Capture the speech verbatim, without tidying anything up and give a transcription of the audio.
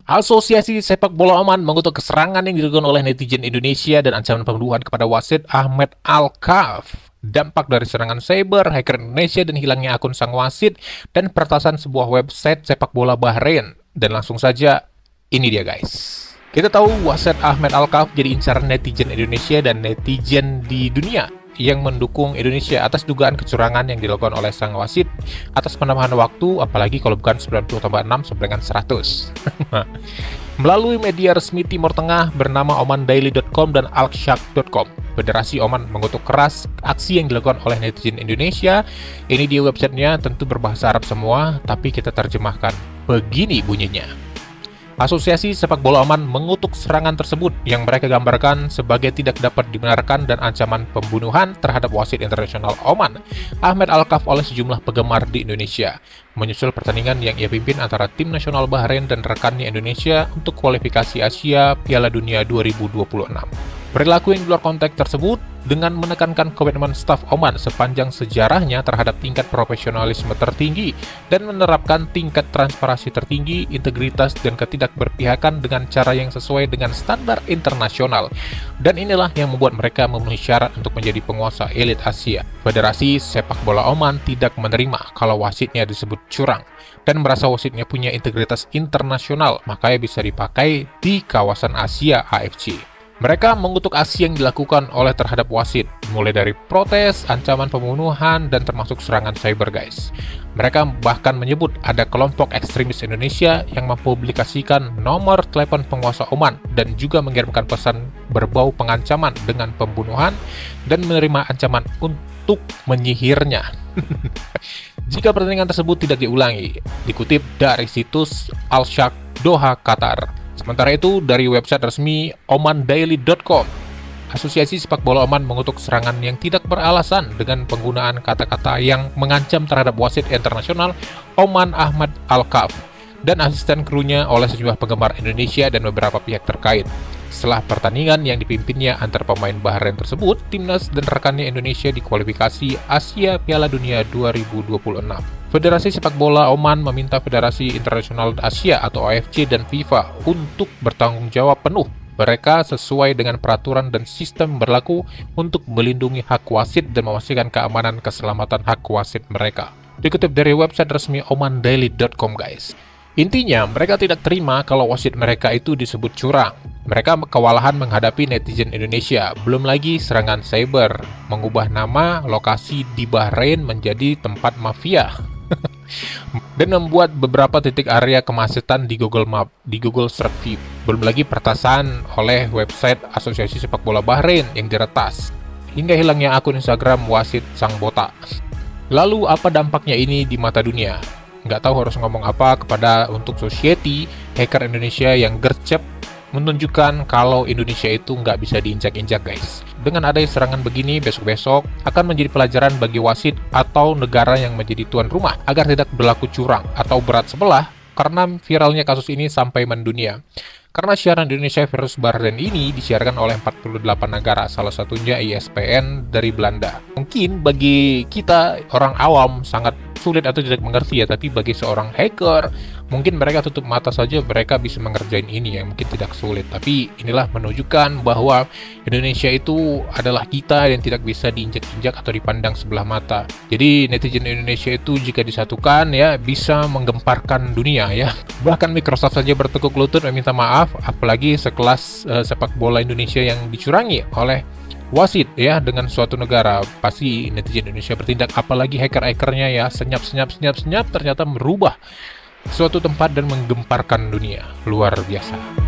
Asosiasi Sepak Bola Oman mengutuk keserangan yang dilakukan oleh netizen Indonesia dan ancaman pembunuhan kepada wasit Ahmed Alkaf. Dampak dari serangan cyber, hacker Indonesia dan hilangnya akun sang wasit dan peretasan sebuah website sepak bola Bahrain. Dan langsung saja, ini dia guys. Kita tahu wasit Ahmed Alkaf jadi incaran netizen Indonesia dan netizen di dunia yang mendukung Indonesia atas dugaan kecurangan yang dilakukan oleh sang wasit atas penambahan waktu, apalagi kalau bukan sembilan puluh tambah enam sama dengan seratus. Melalui media resmi Timur Tengah bernama oman daily dot com dan al shaq dot com, Federasi Oman mengutuk keras aksi yang dilakukan oleh netizen Indonesia. Ini di websitenya tentu berbahasa Arab semua, tapi kita terjemahkan. Begini bunyinya. Asosiasi Sepak Bola Oman mengutuk serangan tersebut yang mereka gambarkan sebagai tidak dapat dibenarkan dan ancaman pembunuhan terhadap wasit internasional Oman, Ahmed Alkaf, oleh sejumlah penggemar di Indonesia, menyusul pertandingan yang ia pimpin antara tim nasional Bahrain dan rekannya Indonesia untuk kualifikasi Asia Piala Dunia dua ribu dua puluh enam. Perilaku yang di luar konteks tersebut dengan menekankan komitmen staf Oman sepanjang sejarahnya terhadap tingkat profesionalisme tertinggi dan menerapkan tingkat transparansi tertinggi, integritas, dan ketidakberpihakan dengan cara yang sesuai dengan standar internasional. Dan inilah yang membuat mereka memenuhi syarat untuk menjadi penguasa elit Asia. Federasi Sepak Bola Oman tidak menerima kalau wasitnya disebut curang dan merasa wasitnya punya integritas internasional, makanya bisa dipakai di kawasan Asia A F C. Mereka mengutuk aksi yang dilakukan oleh terhadap wasit, mulai dari protes, ancaman pembunuhan, dan termasuk serangan cyber guys. Mereka bahkan menyebut ada kelompok ekstremis Indonesia yang mempublikasikan nomor telepon penguasa Oman dan juga mengirimkan pesan berbau pengancaman dengan pembunuhan dan menerima ancaman untuk menyihirnya. Jika pertandingan tersebut tidak diulangi, dikutip dari situs Al Shaq Doha, Qatar. Sementara itu, dari website resmi oman daily dot com, Asosiasi Sepak Bola Oman mengutuk serangan yang tidak beralasan dengan penggunaan kata-kata yang mengancam terhadap wasit internasional Oman Ahmed Alkaf dan asisten krunya oleh sejumlah penggemar Indonesia dan beberapa pihak terkait. Setelah pertandingan yang dipimpinnya antar pemain Bahrain tersebut, timnas dan rekannya Indonesia di kualifikasi Asia Piala Dunia dua ribu dua puluh enam. Federasi Sepak Bola Oman meminta Federasi Internasional Asia atau A F C dan FIFA untuk bertanggung jawab penuh mereka sesuai dengan peraturan dan sistem berlaku untuk melindungi hak wasit dan memastikan keamanan keselamatan hak wasit mereka. Dikutip dari website resmi oman daily dot com guys. Intinya, mereka tidak terima kalau wasit mereka itu disebut curang. Mereka kewalahan menghadapi netizen Indonesia, belum lagi serangan cyber, mengubah nama lokasi di Bahrain menjadi tempat mafia, dan membuat beberapa titik area kemacetan di Google Map, di Google Street View. Belum lagi peretasan oleh website Asosiasi Sepak Bola Bahrain yang diretas, hingga hilangnya akun Instagram wasit sang botak. Lalu apa dampaknya ini di mata dunia? Nggak tahu harus ngomong apa kepada untuk society hacker Indonesia yang gercep menunjukkan kalau Indonesia itu nggak bisa diinjak-injak guys. Dengan adanya serangan begini, besok-besok akan menjadi pelajaran bagi wasit atau negara yang menjadi tuan rumah agar tidak berlaku curang atau berat sebelah karena viralnya kasus ini sampai mendunia. Karena siaran Indonesia versus Bahrain ini disiarkan oleh empat puluh delapan negara, salah satunya I S P N dari Belanda. Mungkin bagi kita orang awam sangat sulit atau tidak mengerti ya, tapi bagi seorang hacker, mungkin mereka tutup mata saja mereka bisa mengerjain ini yang mungkin tidak sulit. Tapi inilah menunjukkan bahwa Indonesia itu adalah kita yang tidak bisa diinjak-injak atau dipandang sebelah mata. Jadi netizen Indonesia itu jika disatukan ya bisa menggemparkan dunia ya. Bahkan Microsoft saja bertekuk lutut meminta maaf, apalagi sekelas uh, sepak bola Indonesia yang dicurangi oleh wasit ya dengan suatu negara. Pasti netizen Indonesia bertindak, apalagi hacker-hackernya ya senyap-senyap-senyap-senyap ternyata merubah suatu tempat dan menggemparkan dunia. Luar biasa.